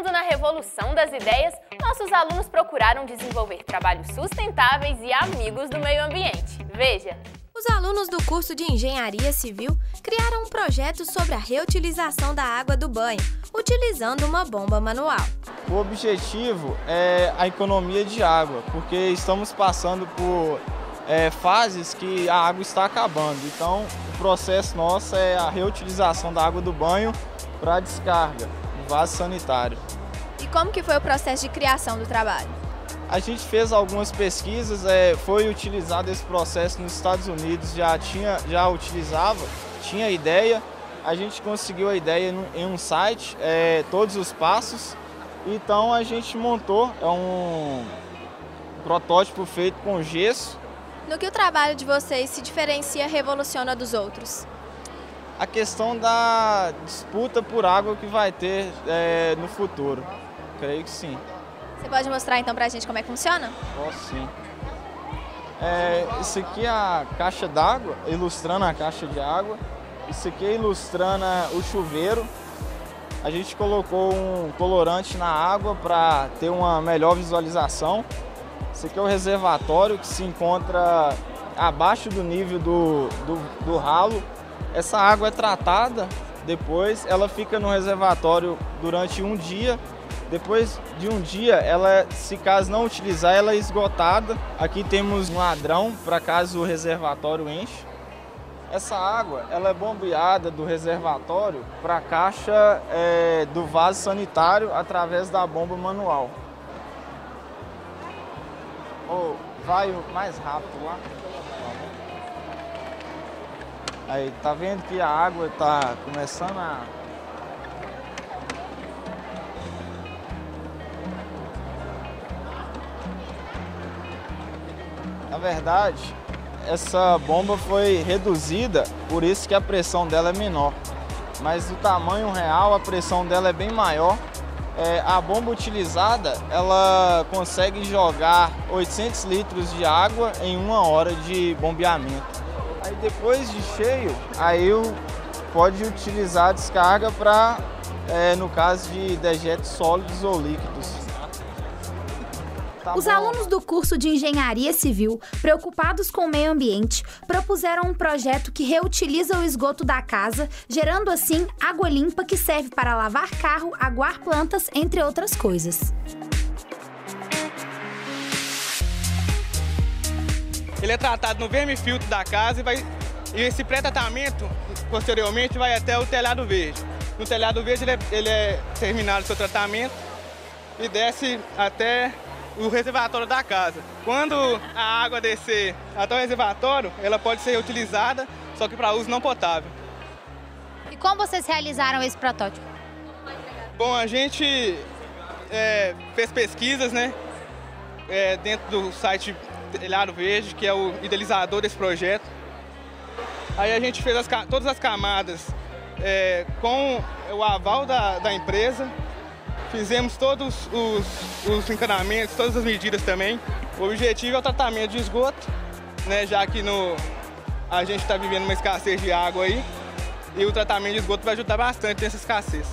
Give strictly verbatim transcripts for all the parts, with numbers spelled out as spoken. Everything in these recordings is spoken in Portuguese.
Pensando na revolução das ideias, nossos alunos procuraram desenvolver trabalhos sustentáveis e amigos do meio ambiente. Veja! Os alunos do curso de Engenharia Civil criaram um projeto sobre a reutilização da água do banho, utilizando uma bomba manual. O objetivo é a economia de água, porque estamos passando por é, fases que a água está acabando. Então, o processo nosso é a reutilização da água do banho para descarga no vaso sanitário. E como que foi o processo de criação do trabalho? A gente fez algumas pesquisas, é, foi utilizado esse processo nos Estados Unidos, já, tinha, já utilizava, tinha ideia. A gente conseguiu a ideia em um site, é, todos os passos. Então a gente montou é um protótipo feito com gesso. No que o trabalho de vocês se diferencia e revoluciona dos outros? A questão da disputa por água que vai ter é, no futuro, creio que sim. Você pode mostrar então pra gente como é que funciona? Posso sim. É, isso aqui é a caixa d'água, ilustrando a caixa de água. Isso aqui é ilustrando o chuveiro. A gente colocou um colorante na água para ter uma melhor visualização. Esse aqui é o reservatório que se encontra abaixo do nível do, do, do ralo. Essa água é tratada depois, ela fica no reservatório durante um dia. Depois de um dia, ela, se caso não utilizar, ela é esgotada. Aqui temos um ladrão para caso o reservatório enche. Essa água ela é bombeada do reservatório para a caixa é, do vaso sanitário através da bomba manual. Oh, vai mais rápido lá. Aí, tá vendo que a água está começando a... Na verdade, essa bomba foi reduzida, por isso que a pressão dela é menor. Mas do tamanho real, a pressão dela é bem maior. É, a bomba utilizada, ela consegue jogar oitocentos litros de água em uma hora de bombeamento. Aí depois de cheio, aí pode utilizar a descarga para, é, no caso de dejetos sólidos ou líquidos. Tá Os bom. Alunos do curso de Engenharia Civil, preocupados com o meio ambiente, propuseram um projeto que reutiliza o esgoto da casa, gerando assim água limpa que serve para lavar carro, aguar plantas, entre outras coisas. Ele é tratado no vermifiltro da casa e, vai, e esse pré-tratamento, posteriormente, vai até o telhado verde. No telhado verde ele é, ele é terminado o seu tratamento e desce até o reservatório da casa. Quando a água descer até o reservatório, ela pode ser reutilizada, só que para uso não potável. E como vocês realizaram esse protótipo? Bom, a gente é, fez pesquisas, né, é, dentro do site Telhado Verde, que é o idealizador desse projeto. Aí a gente fez as, todas as camadas é, com o aval da, da empresa. Fizemos todos os, os encanamentos, todas as medidas também. O objetivo é o tratamento de esgoto, né, já que no, a gente está vivendo uma escassez de água aí, e o tratamento de esgoto vai ajudar bastante nessa escassez.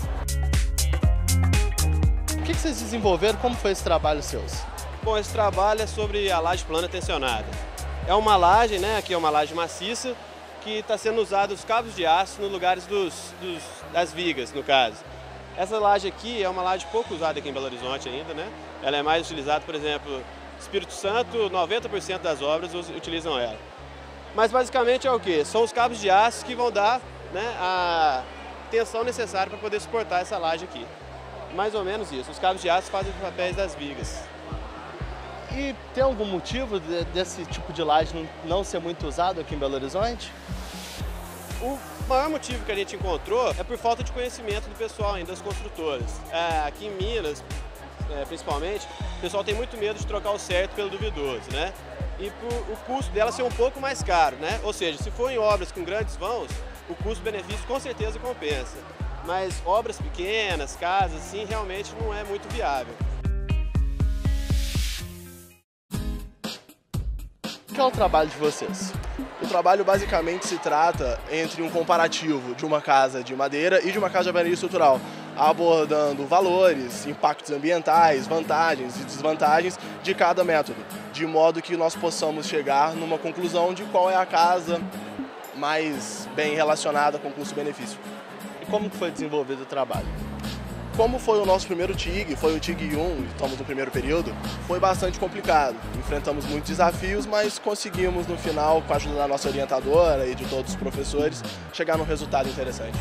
O que vocês desenvolveram? Como foi esse trabalho seus? Bom, esse trabalho é sobre a laje plana tensionada. É uma laje, né, aqui é uma laje maciça, que está sendo usada os cabos de aço nos lugares dos, dos, das vigas, no caso. Essa laje aqui é uma laje pouco usada aqui em Belo Horizonte ainda, né? Ela é mais utilizada, por exemplo, Espírito Santo, noventa por cento das obras utilizam ela. Mas basicamente é o quê? São os cabos de aço que vão dar, né, a tensão necessária para poder suportar essa laje aqui. Mais ou menos isso. Os cabos de aço fazem os papéis das vigas. E tem algum motivo de, desse tipo de laje não, não ser muito usado aqui em Belo Horizonte? O maior motivo que a gente encontrou é por falta de conhecimento do pessoal ainda, das construtoras. É, aqui em Minas, é, principalmente, o pessoal tem muito medo de trocar o certo pelo duvidoso, né? E por, o custo dela ser um pouco mais caro, né? Ou seja, se for em obras com grandes vãos, o custo-benefício com certeza compensa. Mas obras pequenas, casas, assim, realmente não é muito viável. que é o trabalho de vocês? O trabalho basicamente se trata entre um comparativo de uma casa de madeira e de uma casa de alvenaria estrutural, abordando valores, impactos ambientais, vantagens e desvantagens de cada método, de modo que nós possamos chegar numa conclusão de qual é a casa mais bem relacionada com custo-benefício. E como foi desenvolvido o trabalho? Como foi o nosso primeiro T I G, foi o T I G um, estamos no primeiro período, foi bastante complicado. Enfrentamos muitos desafios, mas conseguimos no final, com a ajuda da nossa orientadora e de todos os professores, chegar num resultado interessante.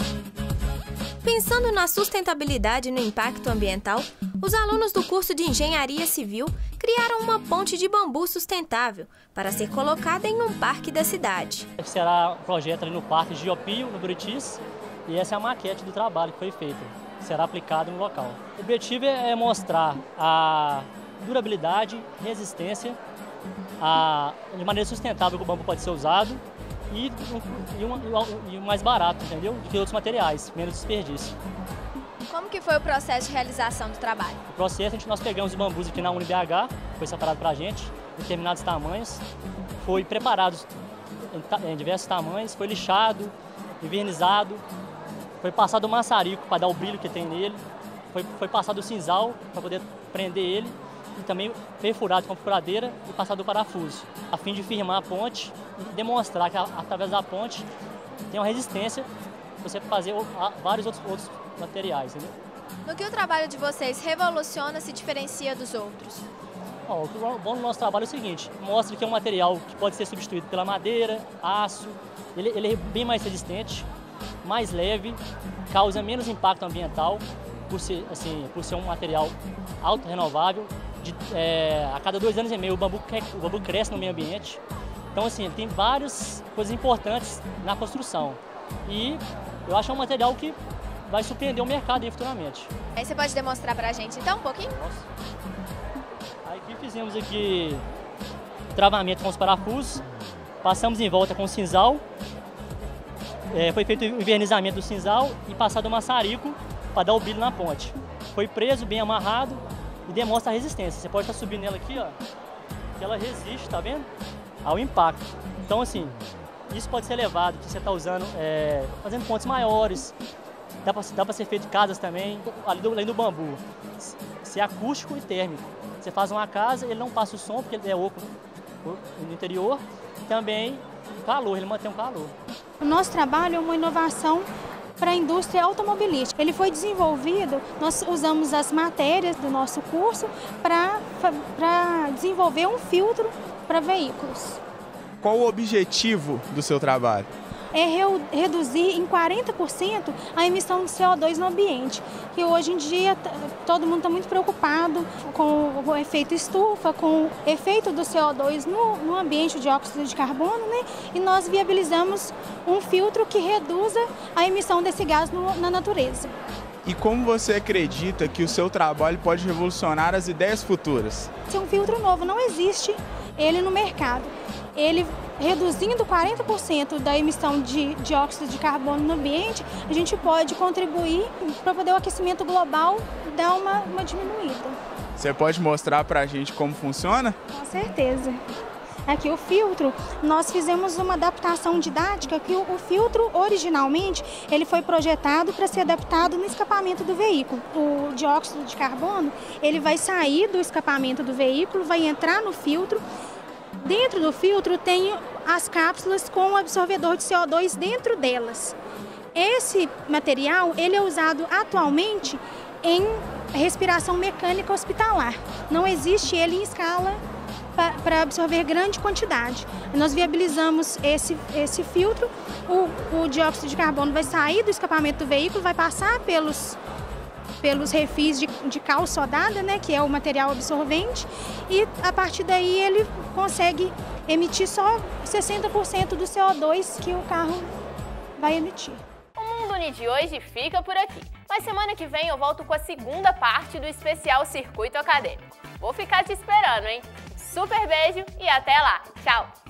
Pensando na sustentabilidade e no impacto ambiental, os alunos do curso de Engenharia Civil criaram uma ponte de bambu sustentável para ser colocada em um parque da cidade. Será um projeto ali no Parque Giopio, no Buritis, e essa é a maquete do trabalho que foi feito. Será aplicado no local. O objetivo é mostrar a durabilidade, resistência, a, de maneira sustentável que o bambu pode ser usado e, e, uma, e o mais barato, entendeu? Do que outros materiais, menos desperdício. Como que foi o processo de realização do trabalho? O processo, a gente, nós pegamos os bambus aqui na U N B H, foi separado para a gente, em determinados tamanhos, foi preparado em, em diversos tamanhos, foi lixado, invernizado, foi passado o maçarico para dar o brilho que tem nele, foi, foi passado o cinzal para poder prender ele e também perfurado com a furadeira e passado o parafuso, a fim de firmar a ponte e demonstrar que através da ponte tem uma resistência para você fazer vários outros, outros materiais. Entendeu? No que o trabalho de vocês revoluciona, se diferencia dos outros? Bom, o bom do nosso trabalho é o seguinte, mostra que é um material que pode ser substituído pela madeira, aço, ele, ele é bem mais resistente, mais leve, causa menos impacto ambiental, por ser, assim, por ser um material autorrenovável. De, é, a cada dois anos e meio o bambu, o bambu cresce no meio ambiente. Então, assim, tem várias coisas importantes na construção. E eu acho que é um material que vai surpreender o mercado aí futuramente. Aí você pode demonstrar pra gente, então, um pouquinho? Posso. Aí aqui fizemos aqui o travamento com os parafusos, passamos em volta com o cinzal. É, foi feito o invernizamento do cinzal e passado o maçarico para dar o brilho na ponte. Foi preso, bem amarrado e demonstra a resistência. Você pode estar subindo nela aqui, ó, que ela resiste, tá vendo? Ao impacto. Então, assim, isso pode ser levado, que você está usando, é, fazendo pontes maiores. Dá para dá para ser feito casas também, além do, além do bambu. Ser acústico e térmico. Você faz uma casa, ele não passa o som, porque ele é oco no interior. Também o calor, ele mantém o calor. O nosso trabalho é uma inovação para a indústria automobilística. Ele foi desenvolvido, nós usamos as matérias do nosso curso para para desenvolver um filtro para veículos. Qual o objetivo do seu trabalho? É re reduzir em quarenta por cento a emissão de C O dois no ambiente, que hoje em dia todo mundo está muito preocupado com o efeito estufa, com o efeito do C O dois no, no ambiente, o dióxido de carbono, né? E nós viabilizamos um filtro que reduza a emissão desse gás no, na natureza. E como você acredita que o seu trabalho pode revolucionar as ideias futuras? Esse é um filtro novo, não existe ele no mercado. Ele reduzindo quarenta por cento da emissão de dióxido de carbono no ambiente, a gente pode contribuir para poder o aquecimento global dar uma, uma diminuída. Você pode mostrar para a gente como funciona? Com certeza. Aqui o filtro, nós fizemos uma adaptação didática que o, o filtro originalmente ele foi projetado para ser adaptado no escapamento do veículo. O dióxido de carbono ele vai sair do escapamento do veículo, vai entrar no filtro. Dentro do filtro tem as cápsulas com o absorvedor de C O dois dentro delas. Esse material ele é usado atualmente em respiração mecânica hospitalar. Não existe ele em escala para absorver grande quantidade. Nós viabilizamos esse, esse filtro, o, o dióxido de carbono vai sair do escapamento do veículo, vai passar pelos, pelos refis de, de cal sodada, né, que é o material absorvente, e a partir daí ele consegue emitir só sessenta por cento do C O dois que o carro vai emitir. O Mundo Uni de hoje fica por aqui, mas semana que vem eu volto com a segunda parte do especial Circuito Acadêmico. Vou ficar te esperando, hein? Super beijo e até lá! Tchau!